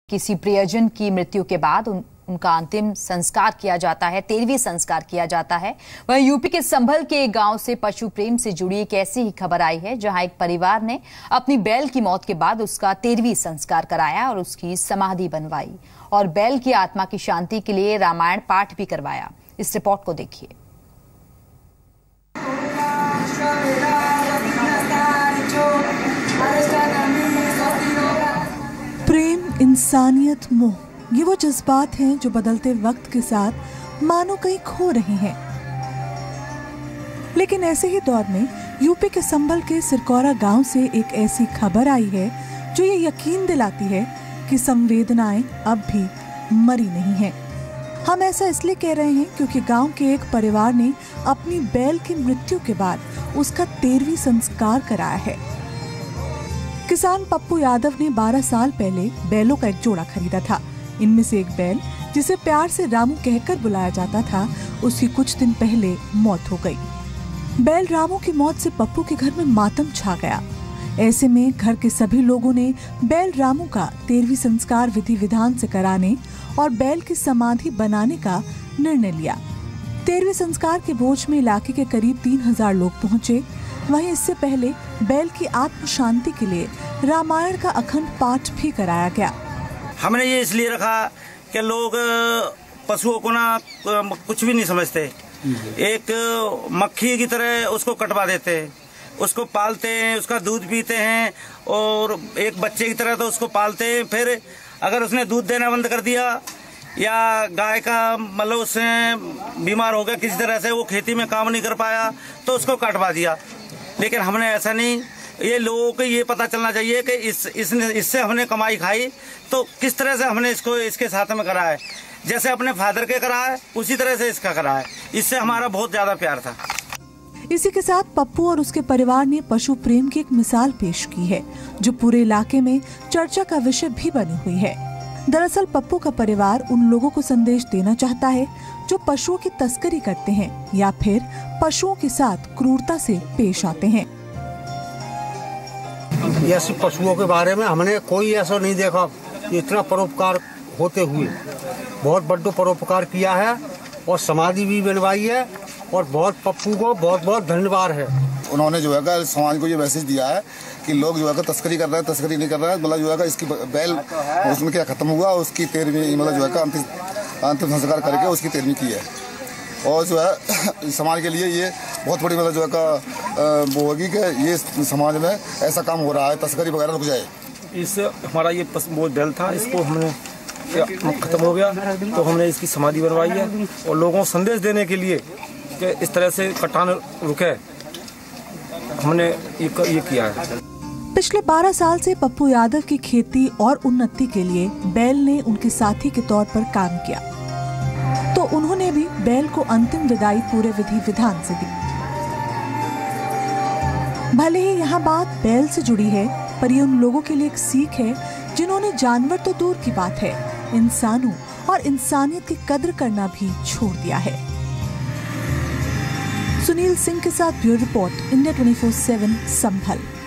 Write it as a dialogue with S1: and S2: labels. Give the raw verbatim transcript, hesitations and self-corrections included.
S1: किसी प्रियजन की मृत्यु के बाद उन, उनका अंतिम संस्कार किया जाता है, तेरहवीं संस्कार किया जाता है। वहीं यूपी के संभल के एक गांव से पशु प्रेम से जुड़ी एक ऐसी ही खबर आई है, जहां एक परिवार ने अपनी बैल की मौत के बाद उसका तेरहवीं संस्कार कराया और उसकी समाधि बनवाई और बैल की आत्मा की शांति के लिए रामायण पाठ भी करवाया। इस रिपोर्ट को देखिए।
S2: प्रेम, इंसानियत, मोह, ये वो जज्बात हैं जो बदलते वक्त के साथ मानो कहीं खो रहे हैं। लेकिन ऐसे ही दौर में यूपी के संभल के सिरकौरा गांव से एक ऐसी खबर आई है जो ये यकीन दिलाती है कि संवेदनाएं अब भी मरी नहीं हैं। हम ऐसा इसलिए कह रहे हैं क्योंकि गांव के एक परिवार ने अपनी बैल की मृत्यु के बाद उसका तेरहवीं संस्कार कराया है। किसान पप्पू यादव ने बारह साल पहले बैलों का एक जोड़ा खरीदा था। इनमें से एक बैल, जिसे प्यार से रामू कहकर बुलाया जाता था, उसकी कुछ दिन पहले मौत हो गई। बैल रामू की मौत से पप्पू के घर में मातम छा गया। ऐसे में घर के सभी लोगों ने बैल रामू का तेरहवीं संस्कार विधि विधान से कराने और बैल की समाधि बनाने का निर्णय लिया। तेरहवीं संस्कार के बोझ में इलाके के करीब तीन हजार लोग पहुँचे। वहीं इससे पहले बैल की आत्म शांति के लिए रामायण का अखंड पाठ भी कराया गया।
S3: हमने ये इसलिए रखा कि लोग पशुओं को ना कुछ भी नहीं समझते, एक मक्खी की तरह उसको कटवा देते हैं, उसको पालते हैं, उसका दूध पीते हैं और एक बच्चे की तरह तो उसको पालते हैं। फिर अगर उसने दूध देना बंद कर दिया या गाय का मतलब उससे बीमार हो गया किसी तरह से, वो खेती में काम नहीं कर पाया तो उसको कटवा दिया। लेकिन हमने ऐसा नहीं, ये लोगों को ये पता चलना चाहिए कि इस इसने इससे हमने कमाई खाई तो किस तरह से हमने इसको इसके साथ में करा है। जैसे अपने फादर के करा है उसी तरह से इसका करा है। इससे हमारा बहुत ज्यादा प्यार था।
S2: इसी के साथ पप्पू और उसके परिवार ने पशु प्रेम की एक मिसाल पेश की है, जो पूरे इलाके में चर्चा का विषय भी बनी हुई है। दरअसल पप्पू का परिवार उन लोगों को संदेश देना चाहता है जो पशुओं की तस्करी करते हैं या फिर पशुओं के साथ क्रूरता से पेश आते हैं।
S4: ऐसे पशुओं के बारे में हमने कोई ऐसा नहीं देखा, इतना परोपकार होते हुए बहुत बड़ा परोपकार किया है और समाधि भी बनवाई है और बहुत पप्पू को बहुत बहुत धन्यवाद है।
S5: उन्होंने जो है समाज को ये मैसेज दिया है कि लोग जो है तस्करी कर रहे हैं, तस्करी नहीं कर रहे हैं, मतलब जो है इसकी बैल उसमें क्या खत्म हुआ, उसकी तेरहवीं मतलब जो है अंतिम अंतिम संस्कार करके उसकी तेरहवीं की है। और जो है समाज के लिए ये बहुत बड़ी मतलब जो है का वो होगी कि ये समाज में ऐसा काम हो रहा है, तस्करी वगैरह रुक जाए।
S6: इससे हमारा ये वो बैल था, इसको हमने खत्म हो गया तो हमने इसकी समाधि बनवाई है और लोगों को संदेश देने के लिए कि इस तरह से कटान रुके, हमने ये, ये किया है।
S2: पिछले बारह साल से पप्पू यादव की खेती और उन्नति के लिए बैल ने उनके साथी के तौर पर काम किया, तो उन्होंने भी बैल को अंतिम विदाई पूरे विधि विधान से दी। भले ही यहाँ बात बैल से जुड़ी है, पर ये उन लोगों के लिए एक सीख है जिन्होंने जानवर तो दूर की बात है, इंसानों और इंसानियत की कद्र करना भी छोड़ दिया है। सुनील सिंह के साथ bureau report, India twenty four seven संभल।